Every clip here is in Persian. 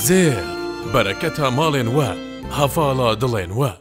زير بركتها مالين و هفالا دلين و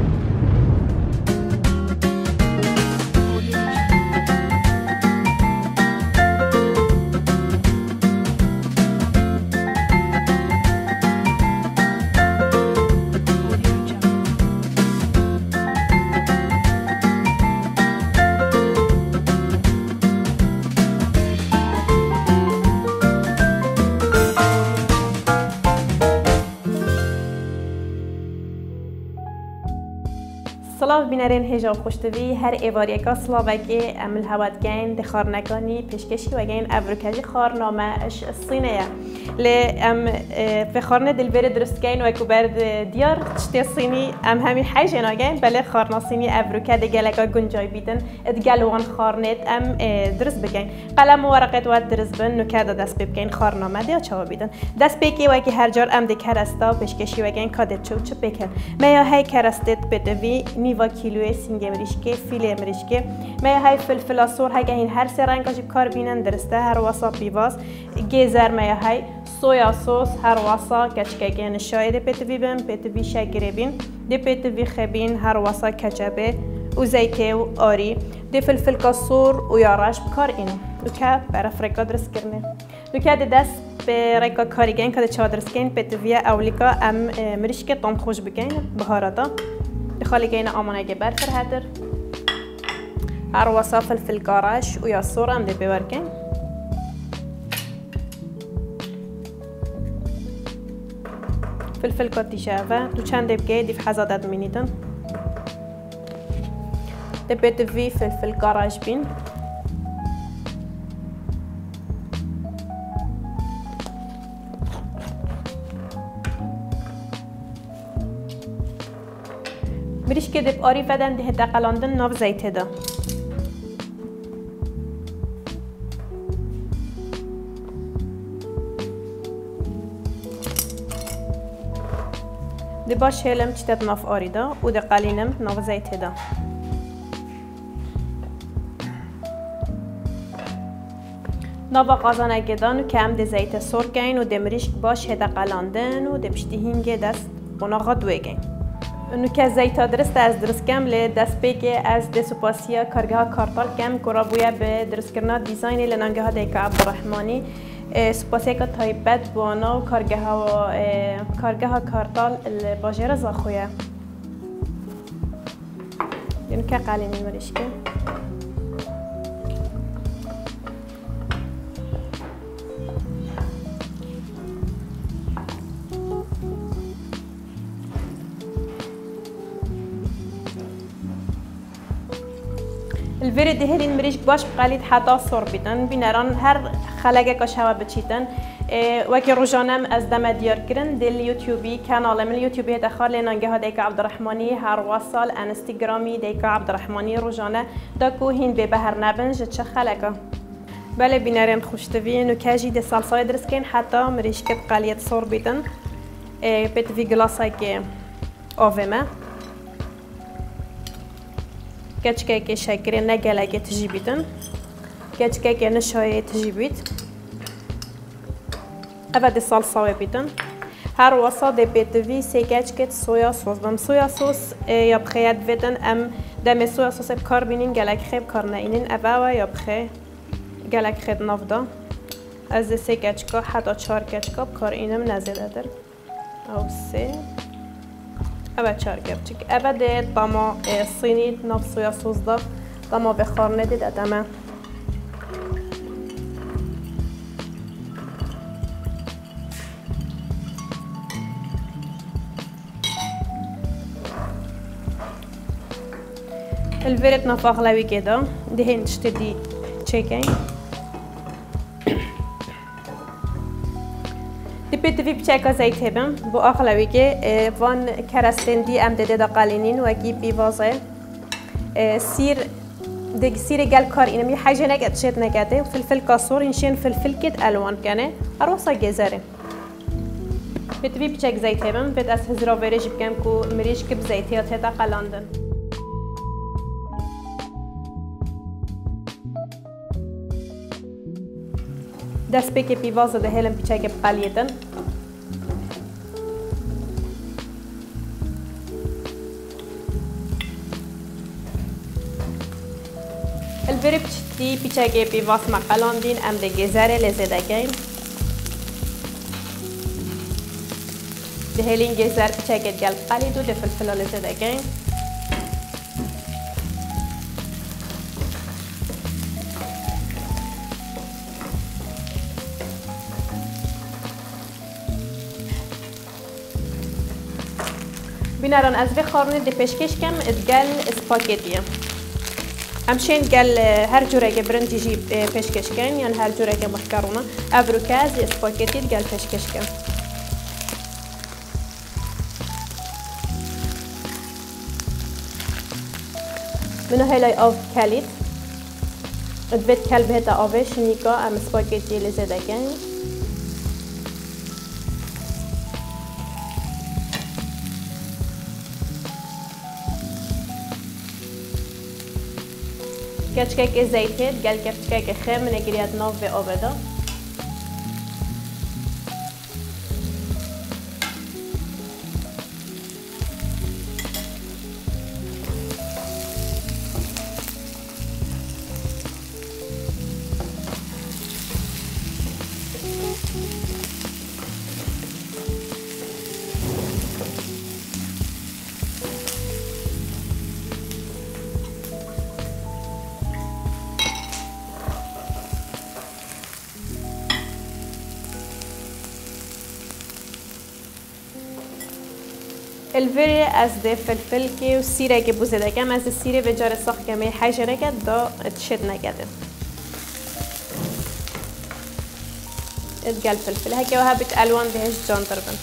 سلام بینرین هجاب خوشتوی هر ایواری که سلاوکی عمل هواد گین دخار نگانی پیشکشی و گین ابروکجی خارنامه اش الصينية لی فخارن دلبر درست گین و کوبرد دیار تشتی صینی همین حیجن آگین بله خارنا صینی ابروکه دگلگا گنجای بیدن ادگلوان خارنت درست بگین قلم و ورقت و درست بن نکرده دست بگین خارنامه دیا چاو بیدن دست بگی و کی هر جار دکرستا پیشکشی و گین کادت چوب بکن میا هی کرستت بدوی نیوا کیلوی سینگ مریشکه فیل مریشکه ما های فلفل اسور های این هر سه رنگی کار بینن درسته هر واسا پیواز گزر ما های سویا سس هر واسا کچکگی نشاید پتوی بن پتوی شگری بین دی پتوی خبین هر واسا کچبه و زیته و آری دی فلفل کاسور و یارش کار اینو دوکه برای فرقا درست کرده دوکه دست به رکا کاریگن که چه درست کن پتوی اولیکا مریشکه تام خوش بگین بهاراتا خالی گین آمانه برفر هدر هر واسا فلفل کارش و یا سور هم دی ببرکن فلفل کاتی شوه دو چند بگه دیف حزادت مینیدن دی پتوی فلفل کارش بین مریش که دب آری فدن ده تقلاندن ناف زیته دا ده باش هلم چتت ناف آری دا و ده قلینم ناف زیته دا ناف قازانه گدان و کم ده زیته سر گین و ده مریش باش هده قلاندن و ده پشتی هینگه دست بناغا دوه گین نوکه زیتا درست از درست کم لی دست بگه از دسوپاسیا کارگاه ها کارتال کم کرا بویا به درست کرنا دیزاینی لنانگه ها دیگه عبدالرحمانی سوپاسیا که تایبت بوانا و کارگاه ها کارتال باجه رزا خویا یعنی که قلینی مریش که الفيري دهلين مريش باش بقاليد حتى صور بيتن بينران هر خلقه كشوا بتشيتن وكي روجانم از دم ديار كرن دل يوتيوبي كانال من اليوتيوبي هتخال لنانجه ديك عبد الرحماني هر وصل انستغرامي ديك عبد الرحماني روجانه داكو هين ببهر نبنج تش خلقه بله بينران خوشتوي انه كاجي دي صلصه درسكين حتى مريش كب قاليد صور بيتن بيت في جلاسه كي اوفما کچکه که شکر نگلگه تجیبیدن کچکه که نشایه تجیبید اول سالسا بیدن هر واسه بیتوی سه کچکه سویا سس دم سویا سس یا بخیت بدن دم سویا سس کار بینین گلگ خیب کار نینین اول یا بخی گلگ خیب نفدا از سه کچکه حتی 4 کچکه کار اینم نزده در او سه اول 4 کچک اول ده دما صینی ناف سویا سس دا دما بخار ندید ادمه الفرد نفاق لوي كده دهين تشتدي تشيكين دبيت في بشكل زي تبم بو أخلوي كه وان كرستين دي أم دده دقالينين وجيب بيوازه سير دق سير قال كار إنمي حاجة نقد شيت نقده وفلفل كاسور إنشين فلفل كت ألوان كانه أروسا جزره بتبي بشكل زي تبم بت أس هزرا وريج بكم كو مريج كب زيتيات هذا قلاندن دست بکی پیواز ده هلم پیچه که بقلیدن سیره بچتی پیچه بی واس مقالان دین ام ده گزاره لزده گیم ده هلین گزار پیچه گل قلی دو ده فلفل لزده گیم بینارن از وی خارنه ده پیشکش کم ادگل اسپاگتیه همچنین گل هر جوره که برندی جی پیشکش کن یعنی هر جوره که مخکرونه ابروکاز اسپاگتی گل پیشکش کن منو هلای آب کلید ادبت کل بهت آبش نیکا ام اسپاگتی لزده کن کچکه زیتیت گل کچکه خم نگریات ناف به آبدا الفری از ده فلفل که و سیره که بوزده کم از سیره به جار ساخت کمی حجره کد دا تشد نگده ادگل فلفل هکی و هبت الوان بهش جان تربن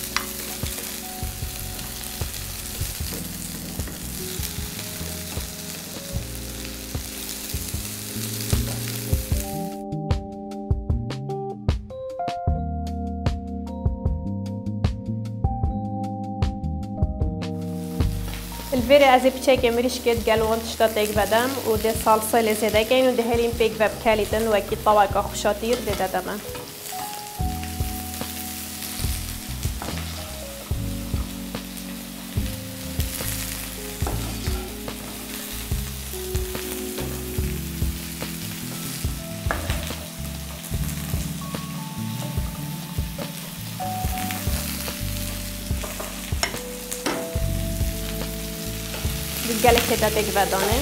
الفری از پیچه که میریش کد گلوان تشتات یک بدم و ده سالسا لزده کن و ده هلین پیک وب کلیدن و کی طبقه خوشاتیر ده دادم. گله که داده گودانه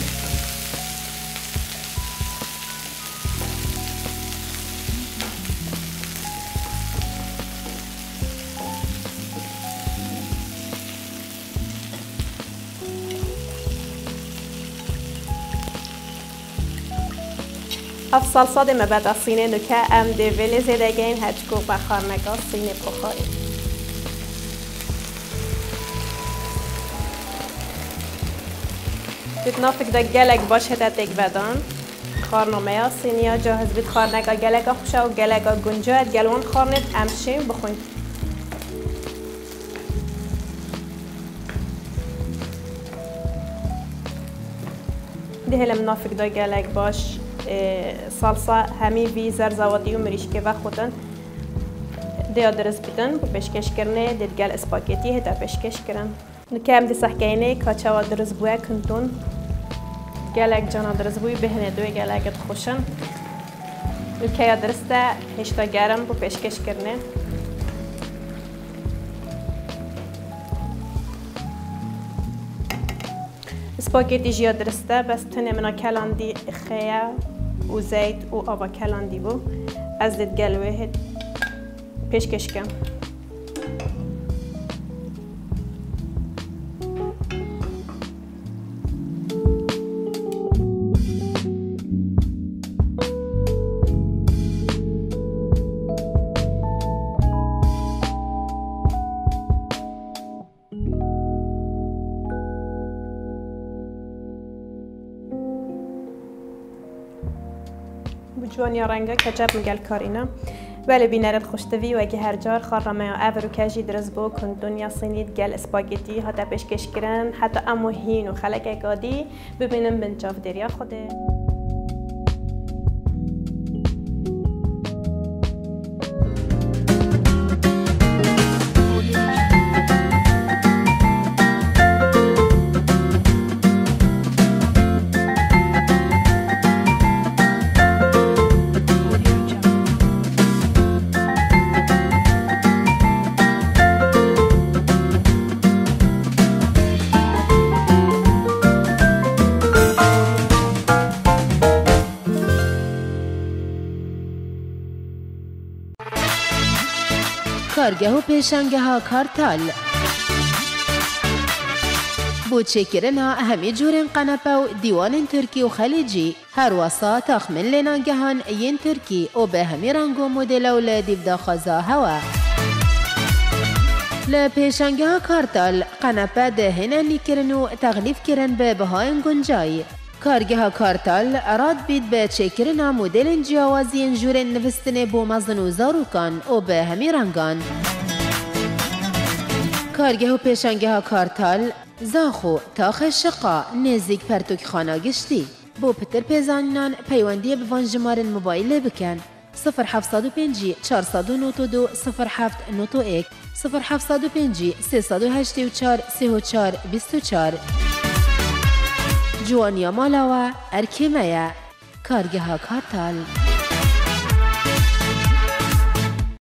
اف صلصه ده مبادا سینه نکه ام ده ولی زده گین هچکو بخار نگاه سینه بخاری نافک دا گلک باشه تا تک بدان خارنامه ها سینیا جاهز بید خارنگا گلک خوشه و گلک گنجه گلوان خارنت امشیم بخوین ده هلم نافک دا گلک باش صلصه همی وی زرزواتی و مریشکه و خودن ده درست بیدن با پیشکش کرنه ده گل اسپاگتی هتا پیشکش کرن نکه هم ده سحکینه کاچه و درست بوه کنتون گلک جانا درست بوی بهنه دوی گلکت خوشن نکه درسته هشتا گرم با پیشکش کرنه اسپاگتی جیا درسته بس تنه منا کلاندی خیه و زیت و آبا کلاندی بو از دید گلوه پیشکش کن جوانی رنگا کچاپ مگل کارینا ولی بینرد خوشتوی و اگه هر جار خارمه آور و کجی درست بو کن دنیا صینید گل اسپاگتی حتی پیشکش کردن حتی امو هین و خلک اگادی ببینم بنجاف دریا خوده کارگه و پیشنگه ها کارتال بوچکرنا همی جورن قنپه و دیوان ترکی و خلیجی هر واسا تخمن لنانگهان ین ترکی و به همی رنگ و مدل و لدیو خزا هوا لپیشنگه ها کارتال قنپه ده هنانی کرن و تغلیف کرن به بهاین گنجای کارگه ها کارتال راد بید به چکرنا مدل جیاوازی جورن نوستن بو مزن و زاروکان و به همی رنگان کارگه و پیشنگه ها کارتال زاخو تاخ شقا نزیک پرتوک خانه گشتی بو پتر پیزانان پیوندی بوان جمارن موبایل بکن 0705 492 0791 0705 384 34 24 جوانیا مالاوا ارکیمه کارگه ها کارتال